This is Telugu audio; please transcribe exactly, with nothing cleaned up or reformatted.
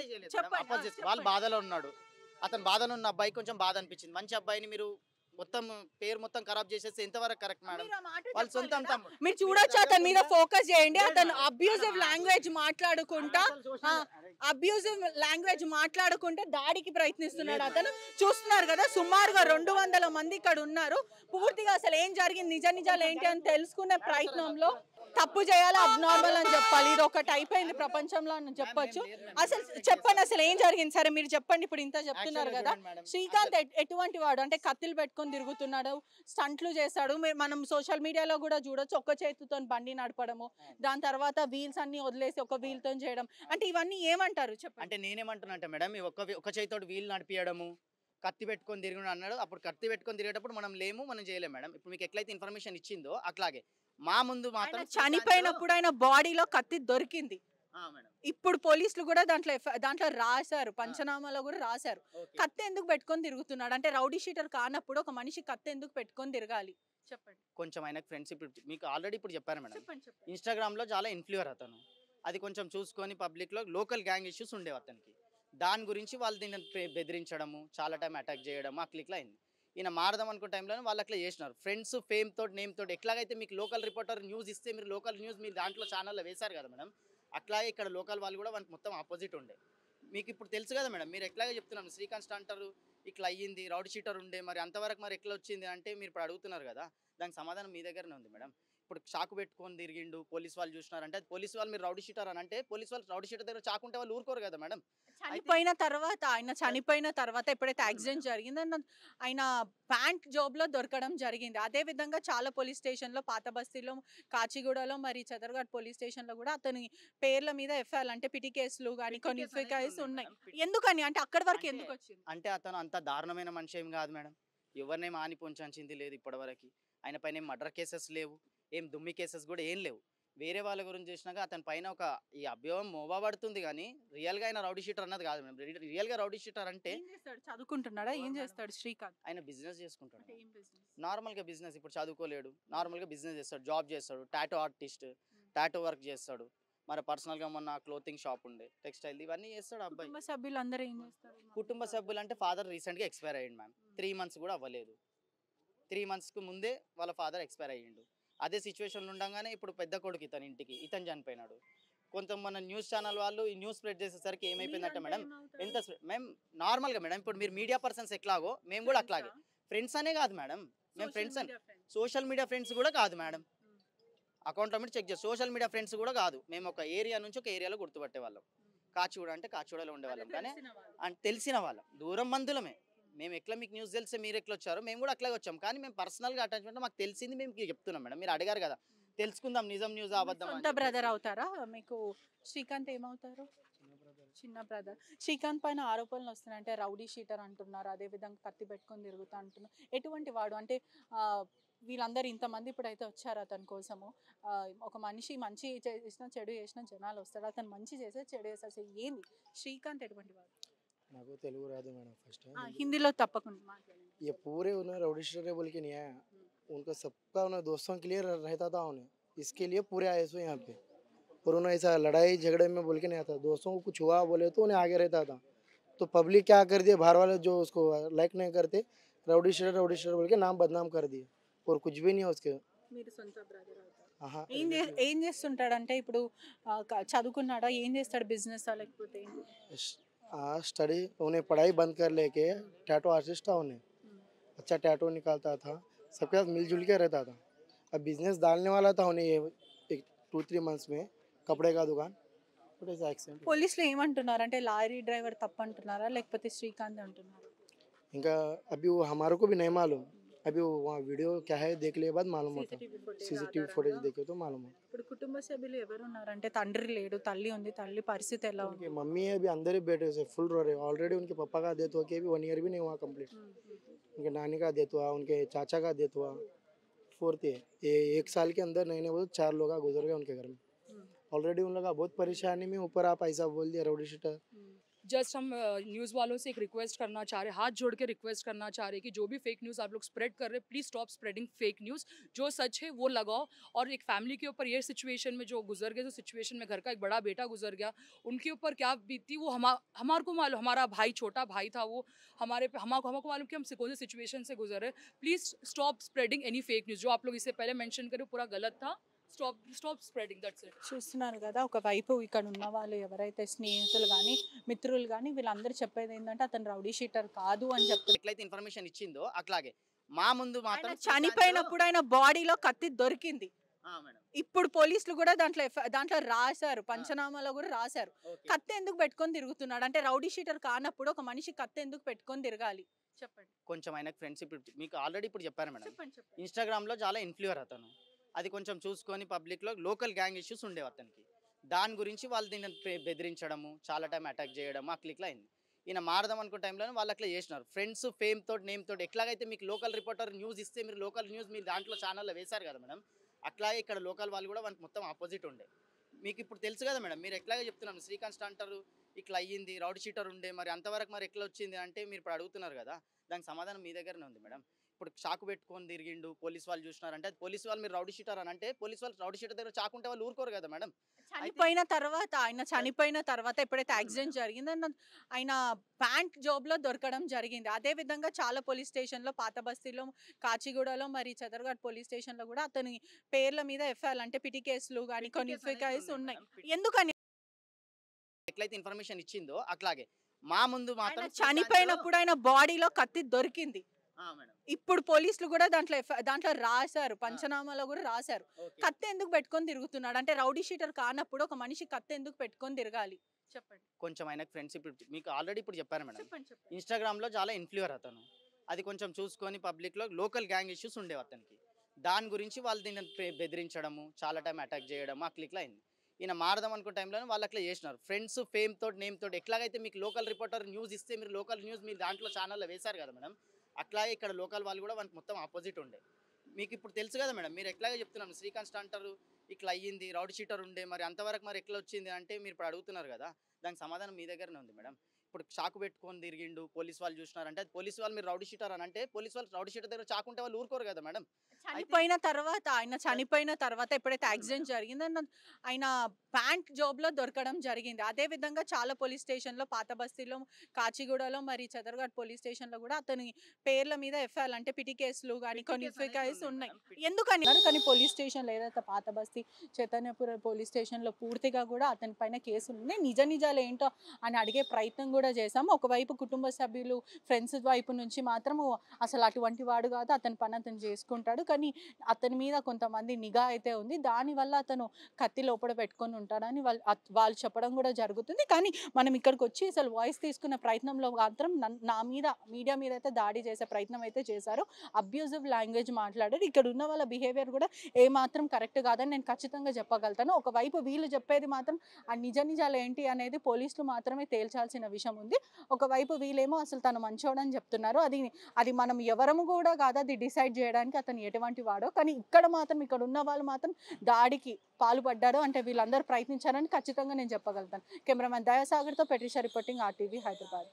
దాడి చేయలేదు మేడం. చెప్పండి. ఆ, అపోజిట్ వాళ్ళు చెప్పండి. బాధలో ఉన్నాడు. అతను బాధలో ఉన్న అబ్బాయి కొంచెం బాధ అనిపించింది. మంచి అబ్బాయిని మీరు మొత్తం పేరు మొత్తం ఖరాబ్ చేసేస్తే ఎంతవరకు కరెక్ట్ మేడం? మీరు ఆ మాట వాళ్ళ చెప్పాలి సొంతం కదా. తమ్ముడు. మీరు చూడొచ్చు అతని మీద ఫోకస్ చేయండి. లేదు అతను మేడం. అబ్యూజివ్ మేడం, లాంగ్వేజ్ మాట్లాడుకుంటా అసలు social- అరే, అబ్యూజివ్ లాంగ్వేజ్ మాట్లాడుకుంటే దాడికి ప్రయత్నిస్తున్నాడు అతను. చూస్తున్నారు కదా, సుమారుగా రెండు వందల మంది ఇక్కడ ఉన్నారు. పూర్తిగా అసలు ఏం జరిగింది, నిజ నిజాలు ఏంటి అని తెలుసుకునే ప్రయత్నంలో తప్పు చేయాలి, అబ్నార్మల్ అని చెప్పాలి. ఇది ఒకటి అయిపోయింది ప్రపంచంలో అని చెప్పొచ్చు. అసలు చెప్పండి, అసలు ఏం జరిగింది? సరే మీరు చెప్పండి, ఇప్పుడు ఇంత చెప్తున్నారు Actually కదా. చూడండి మేడం, శ్రీకాంత్ ఎట్- ఎటువంటి వాడు అంటే కత్తిలు పెట్టుకొని తిరుగుతున్నాడు, స్టంట్లు చేస్తాడు. మీరు- మనం సోషల్ మీడియాలో కూడా చూడొచ్చు, ఒక్క చేతితో బండి నడపడము, దాని తర్వాత వీల్స్ అన్ని వదిలేసి ఒక వీల్ తో చేయడం. అంటే ఇవన్నీ ఏమంటారు చెప్పండి. అంటే నేనేమంటున్నా అంటే మేడం, ఈ ఒక్క ఒక చేతితోటి వీలు నడిపియడము, కత్తి పెట్టుకొని తిరిగి అన్నాడు. అప్పుడు కత్తి పెట్టుకొని తిరిగేటప్పుడు మనం లేము, మనం చేయలేము మేడం. ఇప్పుడు మీకు ఎట్లయితే ఇన్ఫర్మేషన్ ఇచ్చిందో అట్లాగే మా ముందు మాత్రం ఆయన చనిపోయినప్పుడు ఆయన బాడీలో కత్తి దొరికింది. ఆ, మేడం. ఇప్పుడు పోలీసులు కూడా దాంట్లో ఎఫ్- దాంట్లో రాశారు, పంచనామాలో కూడా రాశారు. ఓకే. కత్తి ఎందుకు పెట్టుకొని తిరుగుతున్నాడు అంటే, రౌడీ షీటర్ కానప్పుడు ఒక మనిషి కత్తి ఎందుకు పెట్టుకొని తిరగాలి చెప్పండి. కొంచెం ఆయనకు ఫ్రెండ్స్ ఇప్పుడు మీకు ఆల్రెడీ ఇప్పుడు చెప్పాను మేడం. చెప్పండి చెప్పండి. ఇన్స్టాగ్రామ్ లో చాలా ఇన్ఫ్లుయర్ అతను. అది కొంచెం చూసుకొని పబ్లిక్ లో లోకల్ గ్యాంగ్ ఇష్యూస్ ఉండేవి అతనికి. దాని గురించి వాళ్ళు దీన్ని బె- బెదిరించడము, చాలా టైం అటాక్ చేయడము, ఆ క్లిక్లో అయింది. ఈయన మారదాం అనుకున్న టైంలో వాళ్ళు అట్లా చేసినారు. ఫ్రెండ్స్ ఫేమ్ తోటి నేమ్ తోటి ఎట్లాగైతే మీకు లోకల్ రిపోర్టర్ న్యూస్ ఇస్తే మీరు లోకల్ న్యూస్ మీరు దాంట్లో ఛానల్లో వేశారు కదా మేడం, అట్లాగే ఇక్కడ లోకల్ వాళ్ళు కూడా వాళ్ళకి మొత్తం ఆపోజిట్ ఉండే. మీకు ఇప్పుడు తెలుసు కదా మేడం, మీరు ఎట్లాగే చెప్తున్నాను శ్రీకాంత్ అంటారు ఇట్లా అయ్యింది, రౌడీ షీటర్ ఉండే, మరి అంతవరకు మరి ఎట్లా వచ్చింది అంటే మీరు ఇప్పుడు అడుగుతున్నారు కదా, దానికి సమాధానం మీ దగ్గరనే ఉంది మేడం. ఇప్పుడు చాకు పెట్టుకొని తిరిగిండు, పోలీస్ వాళ్ళు చూసినారంటే పోలీస్ వాళ్ళు మీరు రౌడీ షీటర్ అని అంటే పోలీస్ వాళ్ళు రౌడీ షీటర్ దగ్గర చాకుంటే వాళ్ళు ఊరుకోరు కదా మేడం. చనిపోయిన తర్వాత ఆయన చనిపోయిన తర్వాత ఎప్పుడైతే యాక్సిడెంట్ జరిగిందో ఆయన- ఆయన ప్యాంట్ జాబ్ లో దొరకడం జరిగింది. అదే విధంగా చాలా పోలీస్ స్టేషన్ లో, పాత బస్తీలో, కాచిగూడలో, మరి చదర్ఘాట్ పోలీస్ స్టేషన్ లో కూడా అతని పేర్ల మీద ఎఫ్ఐఆర్ అంటే పిటి కేసులు కానీ పిటి కొన్ని కేసు అనేది కేసు ఉంది ఉన్నాయి. మేడం. పిటి- ఎందుకని అంటే అక్కడి వరకు అంటే- ఎందుకు వచ్చింది? అంటే అతను అంత దారుణమైన మనిషి ఏం కాదు మేడం. ఎవరినేం ఆని పొంచింది లేదు ఇప్పటివరకు. ఆయన పైన ఏం మర్డర్ కేసెస్ లేవు, ఏం దుమ్మి కేసెస్ కూడా ఏం లేవు. వేరే వాళ్ళ గురించి చేసినాక అతని పైన ఒక ఈ అభ్యోగం మోపబడుతుంది కానీ రియల్గా ఆయన రౌడీ షీటర్ అన్నది కాదు మేడం. రియల్గా రౌడీ షీటర్ అంటే ఏం చేస్తాడు, చదువుకుంటున్నాడా, ఏం చేస్తాడు శ్రీకాంత్? ఆయన బిజినెస్ చేసుకుంటాడు. అంటే ఏం business? నార్మల్గా బిజినెస్, ఇప్పుడు చదువుకోలేడు, నార్మల్గా బిజినెస్ చేస్తాడు, జాబ్ చేస్తాడు, టాటో ఆర్టిస్ట్, టాటో వర్క్ చేస్తాడు. మరి పర్సనల్గా మొన్న క్లోతింగ్ షాప్ ఉండే, టెక్స్టైల్, ఇవన్నీ చేస్తాడు అబ్బాయి. కుటుంబ సభ్యులు అందరూ ఏం చేస్తారు? కుటుంబ సభ్యులు అంటే ఫాదర్ రీసెంట్గా ఎక్స్పైర్ అయ్యిండు మ్యామ్. త్రీ మంత్స్ కూడా అవ్వలేదు. త్రీ మంత్స్కి ముందే వాళ్ళ ఫాదర్ ఎక్స్పైర్ అయ్యిండు. అదే సిచ్యువేషన్లో ఉండగానే ఇప్పుడు పెద్ద కొడుకు ఇతని ఇంటికి ఇతను చనిపోయినాడు. కొంత మన న్యూస్ ఛానల్ వాళ్ళు ఈ న్యూస్ స్ప్రెడ్ చేసేసరికి ఏమైపోయిందంటే మేడం, ఎంత మేము నార్మల్గా మేడం ఇప్పుడు మీరు మీడియా పర్సన్స్ ఎట్లాగో మేము కూడా అట్లాగే. ఫ్రెండ్స్ అనే కాదు మేడం, మేము ఫ్రెండ్స్ అని సోషల్ మీడియా ఫ్రెండ్స్ కూడా కాదు మేడం. అకౌంట్లో మీరు చెక్ చేసి సోషల్ మీడియా ఫ్రెండ్స్ కూడా కాదు. మేము ఒక ఏరియా నుంచి ఒక ఏరియాలో గుర్తుపట్టే వాళ్ళం. కాచిగూడ అంటే కాచిగూడలో ఉండేవాళ్ళం, కానీ అండ్ తెలిసిన వాళ్ళం, దూరం బంధువులమే. మేము ఎట్లా మీకు న్యూస్ తెలిస్తే మీరు ఎట్లా వచ్చారో మేము కూడా అట్లాగే వచ్చాం. కానీ మేము పర్సనల్గా అటాచ్మెంట్ మాకు తెలిసింది మేము మీకు చెప్తున్నాం మేడం. మీరు అడిగారు కదా, తెలుసుకుందాం నిజం న్యూస్ అబద్ధం అని సొంత బ్రదర్ అవుతారా మీకు? శ్రీకాంత్ ఏమవుతారు? చిన్న బ్రదర్. శ్రీకాంత్ పైన ఆరోపణలు వస్తున్నాయి, అంటే రౌడీ షీటర్ అంటున్నారు, అదే విధంగా కత్తి పెట్టుకొని తిరుగుతా అంటున్నారు. ఎటువంటి వాడు అంటే ఆ, వీళ్ళందరూ ఇంతమంది ఇప్పుడైతే వచ్చారు అతని కోసము. ఆ, ఒక మనిషి మంచి చేసినా చెడు చేసినా జనాలు వస్తారు, అతను మంచి చేస్తే చెడు చేస్తారు. అసలు ఏంది శ్రీకాంత్ ఎటువంటి వాడు? నాకు తెలుగు రాదు మేడం. ఫస్ట్ ఆ, హిందీలో తప్పకుండా మాట్లాడండి. ये पूरे उन्हें राउडी शीटर बोल के नहीं आया, उनका सबका उन्हें दोस्तों के लिए रहता था उन्हें, इसके लिए पूरे आए सो यहाँ पे। और उन्हें ऐसा लड़ाई झगड़े में बोल के नहीं आता, दोस्तों को कुछ हुआ बोले तो उन्हें आगे रहता था। तो पब्लिक क्या कर दिए, बाहर वाले जो उसको लाइक नहीं करते, राउडी शीटर राउडी शीटर बोल के नाम बदनाम कर दिए, और कुछ भी नहीं है उसके। మీరు సొంత బ్రదర్ అవుతారు. हाँ ఏం చే- ఏం చేస్తుంటాడంటే ఇప్పుడు ఆ, క- చదువుకున్నాడా, ఏం చేస్తాడు, బిజినెస్ లేకపోతే ఏంటి? हाँ स्टडी, उन्हें पढ़ाई बंद कर लेके टैटू आर्टिस्ट था उन्हें, अच्छा टैटू निकालता था, सबके साथ मिलजुल के रहता था। अब बिजनेस डालने वाला था उन्हें ये एक टू थ्री मंथ्स में, कपड़े का दुकान, बट ऐसा एक्सीडेंट। పోలీసులు ఏమంటున్నారు అంటే లారీ డ్రైవర్ తప్పు అంటున్నారా లేకపోతే శ్రీకాంత్ అంటున్నారా? इनका अभी वो हमारे को भी नहीं मालूम, अभी वो वहाँ वीडियो क्या है देख लिए बाद मालूम होता, సీసీటీవీ ఫుటేజ్ सीसीटीवी फुटेज देखे तो मालूम होता। ఇప్పుడు కుటుంబ సభ్యులు ఎవరు ఉన్నారంటే తండ్రి లేడు, తల్లి ఉంది, తల్లి పరిస్థితి ఎలా ఉంది? उनकी मम्मी है अभी अंदर ही बैठे से फुल रो रहे, ऑलरेडी उनके पापा का डेथ हो के भी वन ईयर भी नहीं हुआ कंप्लीट, उनके नानी का डेथ हुआ, उनके चाचा का डेथ हुआ, फोर्थ है ये एक साल के अंदर नए नए चार लोग गुजर गए उनके घर में। ऑलरेडी उन लोग का बहुत परेशानी में, ऊपर आप ऐसा बोल दिया राउडी शीटर, जस्ट हम न्यूज़ वालों से एक रिक्वेस्ट करना चाह रहे हैं, हाथ जोड़ के रिक्वेस्ट करना चाह रहे हैं कि जो भी फेक न्यूज़ आप लोग स्प्रेड कर रहे हैं, please stop spreading fake news. जो सच है वो लगाओ। और एक फैमिली के ऊपर ये सिचुएशन में जो गुजर गए, जो सिचुएशन में घर का एक बड़ा बेटा गुजर गया, उनके ऊपर क्या बीती वो हमा हमारे को मालूम, हमारा भाई छोटा भाई था वो, हमारे पे हमारे हमको मालूम कि हम कौन से सिचुएशन से गुजर रहे। Please stop spreading any fake news. जो आप लोग इससे पहले मेंशन करे पूरा गलत था। Stop stop spreading, that's it. చూస్తున్నారు కదా, ఒకవైపు ఇక్కడ ఉన్న వాళ్ళు ఎవరైతే స్నేహితులు కానీ మిత్రులు కానీ వీళ్ళందరూ చెప్పేది ఏంటంటే అతను రౌడీ షీటర్ కాదు అని చెప్తున్నారు. ఎట్లయితే ఇన్ఫర్మేషన్ ఇచ్చిందో అట్లాగే మా ముందు ఆయన మాత్రం చనిపోయినప్పుడు ఆయన బాడీలో కత్తి దొరికింది. ఆ, మేడం. ఇప్పుడు పోలీసులు కూడా దాంట్లో ఎఫ్- దాంట్లో రాశారు, పంచనామాలో కూడా రాశారు. ఓకే. కత్తి ఎందుకు పెట్టుకొని తిరుగుతున్నాడు అంటే రౌడీ షీటర్ కానప్పుడు ఒక మనిషి కత్తి ఎందుకు పెట్టుకొని తిరగాలి? చెప్పండి కొంచెం ఆయనకు ఫ్రెండ్స్ ఇప్పుడు మీకు ఆల్రెడీ ఇప్పుడు చెప్పాను మేడం. చెప్పండి చెప్పండి. ఇన్స్టాగ్రామ్ లో చాలా ఇన్ఫ్లుయర్ అతను. అది కొంచెం చూసుకొని పబ్లిక్ లో లోకల్ గ్యాంగ్ ఇష్యూస్ ఉండేవి అతనికి. దాని గురించి వాళ్ళు దీన్ని బె- బెదిరించడము, చాలా టైం అటాక్ చేయడము ఆ క్లిక్లో అయింది. ఈయన మారదాం అనుకున్న టైంలో వాళ్ళు అట్లా చేసినారు. ఫ్రెండ్స్ ఫేమ్ తోటి నేమ్ తోటి ఎట్లాగైతే మీకు లోకల్ రిపోర్టర్ న్యూస్ ఇస్తే మీరు లోకల్ న్యూస్ మీరు దాంట్లో ఛానల్లో వేశారు కదా మేడం, అట్లాగే ఇక్కడ లోకల్ వాళ్ళు కూడా వాళ్ళకి మొత్తం ఆపోజిట్ ఉండే. మీకు ఇప్పుడు తెలుసు కదా మేడం, మీరు ఎట్లాగే చెప్తున్నాను శ్రీకాంత్ అంటారు ఇట్లా అయ్యింది, రౌడీ షీటర్ ఉండే, మరి అంతవరకు మరి ఎట్లా వచ్చింది అంటే మీరు ఇప్పుడు అడుగుతున్నారు కదా, దానికి సమాధానం మీ దగ్గరనే ఉంది మేడం. ఇప్పుడు చాకు పెట్టుకొని తిరిగిండు, పోలీస్ వాళ్ళు చూసినారంటే అది పోలీస్ వాళ్ళు మీరు రౌడీ షీటర్ అని అంటే పోలీస్ వాళ్ళు రౌడీ షీటర్ దగ్గర చాకుంటే వాళ్ళు ఊరుకోరు కదా మేడం. చనిపోయిన తర్వాత ఆయన చనిపోయిన తర్వాత ఎప్పుడైతే యాక్సిడెంట్ జరిగిందో ఆయన ప్యాంట్ జాబ్ లో దొరకడం జరిగింది. అదే విధంగా చాలా పోలీస్ స్టేషన్ లో, పాత బస్తీలో, కాచిగూడలో, మరి చదర్ఘాట్ పోలీస్ స్టేషన్ లో కూడా అతని పేర్ల మీద ఎఫ్ఐఆర్ అంటే పిటి కేసులు కానీ పిటి కొన్ని కేసు అనేది కేసు ఉంది ఉన్నాయి. మేడం. పిటి- ఎందుకని? ఎట్లయితే ఇన్ఫర్మేషన్ ఇచ్చిందో అట్లాగే మా ముందు మాత్రం ఆయన చనిపోయినప్పుడు ఆయన బాడీలో కత్తి దొరికింది. ఆ, మేడం. ఇప్పుడు పోలీసులు కూడా దాంట్లో ఎఫ్- దాంట్లో రాశారు, పంచనామాలో కూడా రాశారు. ఓకే. కత్తి ఎందుకు పెట్టుకొని తిరుగుతున్నాడు అంటే రౌడీ షీటర్ కానప్పుడు ఒక మనిషి కత్తి ఎందుకు పెట్టుకొని తిరగాలి? చెప్పండి కొంచెం ఆయనకు ఫ్రెండ్స్ ఇప్పుడు మీకు ఆల్రెడీ ఇప్పుడు చెప్పాను మేడం. చెప్పండి చెప్పండి. ఇన్స్టాగ్రామ్ లో చాలా ఇన్ఫ్లుయర్ అతను. అది కొంచెం చూసుకొని పబ్లిక్ లో లోకల్ గ్యాంగ్ ఇష్యూస్ ఉండేవి అతనికి. దాని గురించి వాళ్ళు దీన్ని బె- బెదిరించడము, చాలా టైం అటాక్ చేయడము ఆ క్లిక్లో అయింది. ఈయన మారదాం అనుకున్న టైంలో వాళ్ళు అట్లా చేసినారు. ఫ్రెండ్స్ ఫేమ్ తోటి నేమ్ తోటి ఎట్లాగైతే మీకు లోకల్ రిపోర్టర్ న్యూస్ ఇస్తే మీరు లోకల్ న్యూస్ మీరు దాంట్లో ఛానల్లో వేశారు కదా మేడం, అట్లాగే ఇక్కడ లోకల్ వాళ్ళు కూడా వాళ్ళకి మొత్తం ఆపోజిట్ ఉండే. మీకు ఇప్పుడు తెలుసు కదా మేడం, మీరు ఎట్లాగే చెప్తున్నాను శ్రీకాంత్ అంటారు ఇట్లా అయ్యింది, రౌడీ షీటర్ ఉండే, మరి అంతవరకు మరి ఎట్లా వచ్చింది అంటే మీరు ఇప్పుడు అడుగుతున్నారు కదా, దానికి సమాధానం మీ దగ్గరనే ఉంది మేడం. ఇప్పుడు చాకు పెట్టుకొని తిరిగిండు, పోలీస్ వాళ్ళు చూసినారంటే అది పోలీస్ వాళ్ళు మీరు రౌడీ షీటర్ అని అంటే పోలీస్ వాళ్ళు రౌడీ షీటర్ దగ్గర చాకుంటే వాళ్ళు ఊరుకోరు కదా మేడం. చనిపోయిన తర్వాత ఆయన చనిపోయిన తర్వాత ఎప్పుడైతే యాక్సిడెంట్ జరిగిందో ఆయన ప్యాంట్ జాబ్ లో దొరకడం జరిగింది. అదే విధంగా చాలా పోలీస్ స్టేషన్ లో, పాత బస్తీలో, కాచిగూడలో, మరి చదర్ఘాట్ పోలీస్ స్టేషన్ లో కూడా అతని పేర్ల మీద ఎఫ్ఐఆర్ అంటే పిటి కేసులు కానీ పిటి కొన్ని కేసు అనేది కేసు ఉంది ఉన్నాయి. మేడం. పిటి- ఎందుకని? కానీ పోలీస్ స్టేషన్ లో ఏదైతే పాత బస్తీ, చైతన్యపురం పోలీస్ స్టేషన్ లో పూర్తిగా కూడా అతని పైన కేసులు ఉన్నాయి. నిజ నిజాలు ఏంటో అని అడిగే ప్రయత్నం కూడా చేశాము. ఒకవైపు కుటుంబ సభ్యులు, ఫ్రెండ్స్ వైపు నుంచి మాత్రము అసలు అటువంటి వాడు కాదు, అతని పని అతను చేసుకుంటాడు, కానీ అతని మీద కొంతమంది నిఘా అయితే ఉంది, దానివల్ల అతను కత్తి లోపల పెట్టుకొని ఉంటాడని వాళ్ళు అత్- వాళ్ళు చెప్పడం కూడా జరుగుతుంది. కానీ మనం ఇక్కడికి వచ్చి అసలు వాయిస్ తీసుకున్న ప్రయత్నంలో మాత్రం నన్- నా మీద, మీడియా మీద అయితే దాడి చేసే ప్రయత్నం అయితే చేశారు. అబ్యూజివ్ లాంగ్వేజ్ మాట్లాడారు. ఇక్కడ ఉన్న వాళ్ళ బిహేవియర్ కూడా ఏమాత్రం కరెక్ట్ కాదని నేను ఖచ్చితంగా చెప్పగలుగుతాను. ఒకవైపు వీళ్ళు చెప్పేది మాత్రం ఆ నిజ నిజాలు ఏంటి అనేది పోలీసులు మాత్రమే తేల్చాల్సిన విషయం ఉంది. ఒకవైపు వీళ్ళేమో అసలు తను మంచోడని చెప్తున్నారు. అది అది మనం ఎవరము కూడా కాదు అది డిసైడ్ చేయడానికి అతను ఎటువంటి వాడో. కానీ ఇక్కడ మాత్రం ఇక్కడ ఉన్న వాళ్ళు మాత్రం దాడికి పాల్పడ్డారు అంటే వీళ్ళందరూ ప్రయత్నించారని ఖచ్చితంగా నేను చెప్పగలుగుతాను. కెమెరామెన్ దయాసాగర్తో పెట్రిషా రిపోర్టింగ్ ఆర్టీవీ హైదరాబాద్.